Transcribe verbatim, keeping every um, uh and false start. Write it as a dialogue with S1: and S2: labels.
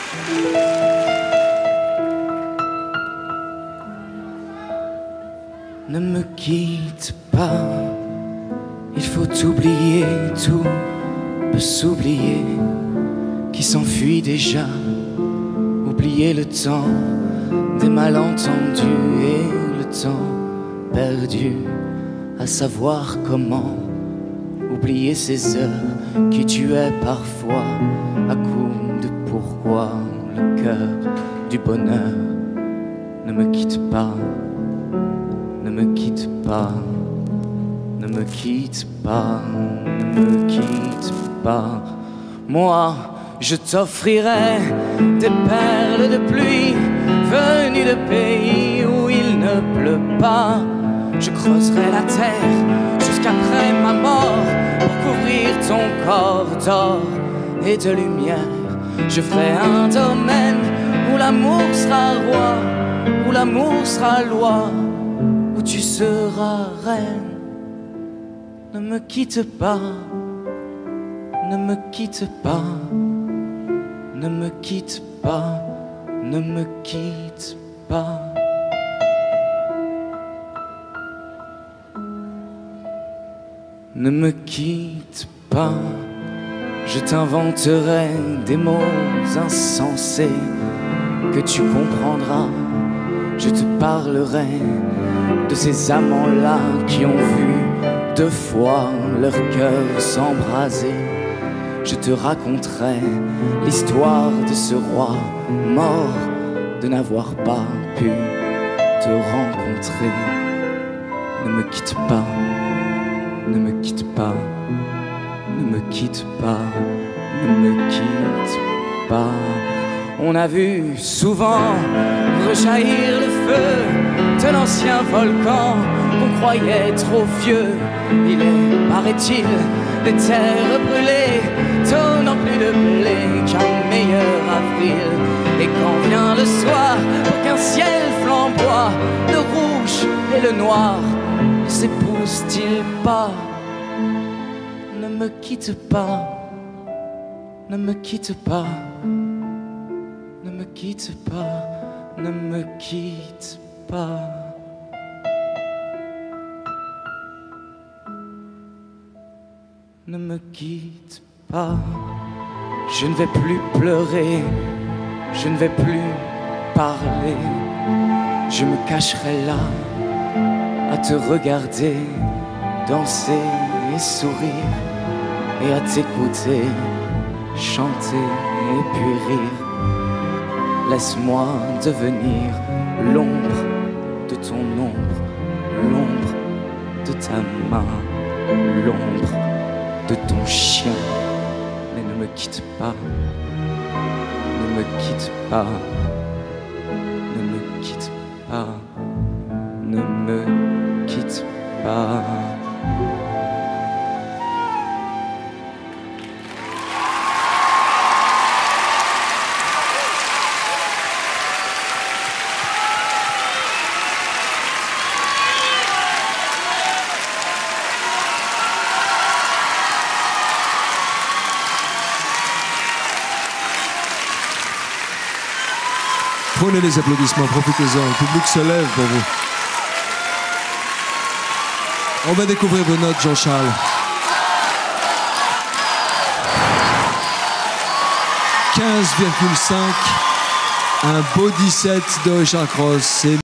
S1: Ne me quitte pas, il faut oublier, tout peut s'oublier, qui s'enfuit déjà. Oublier le temps des malentendus et le temps perdu à savoir comment. Oublier ces heures qui tuaient parfois à coups de pourquoi. Le cœur du bonheur, ne me quitte pas. Ne me quitte pas, ne me quitte pas, ne me quitte pas. Moi, je t'offrirai des perles de pluie venues de pays où il ne pleut pas. Je creuserai la terre jusqu'après ma mort pour couvrir ton corps d'or et de lumière. Je ferai un domaine où l'amour sera roi, où l'amour sera loi, où tu seras reine. Ne me quitte pas, ne me quitte pas, ne me quitte pas, ne me quitte pas. Ne me quitte pas, je t'inventerai des mots insensés que tu comprendras. Je te parlerai de ces amants-là qui ont vu deux fois leur cœur s'embraser. Je te raconterai l'histoire de ce roi mort de n'avoir pas pu te rencontrer. Ne me quitte pas, ne me quitte pas, ne me quitte pas, ne me quitte pas. On a vu souvent rejaillir le feu de l'ancien volcan qu'on croyait trop vieux. Il est, paraît-il, des terres brûlées, donnant plus de blé qu'un meilleur avril. Et quand vient le soir, pour qu'un ciel flamboie, le rouge et le noir ne s'épousent-ils pas? Ne me quitte pas, ne me quitte pas, ne me quitte pas, ne me quitte pas. Ne me quitte pas, je ne vais plus pleurer, je ne vais plus parler. Je me cacherai là à te regarder danser et sourire, et à t'écouter chanter et puis rire. Laisse-moi devenir l'ombre de ton ombre, l'ombre de ta main, l'ombre de ton chien. Mais ne me quitte pas, ne me quitte pas, ne me quitte pas, ne me quitte pas.
S2: Prenez les applaudissements, profitez-en, le public se lève pour vous. On va découvrir vos notes, Jean-Charles. quinze virgule cinq, un beau dix-sept de Richard Cross.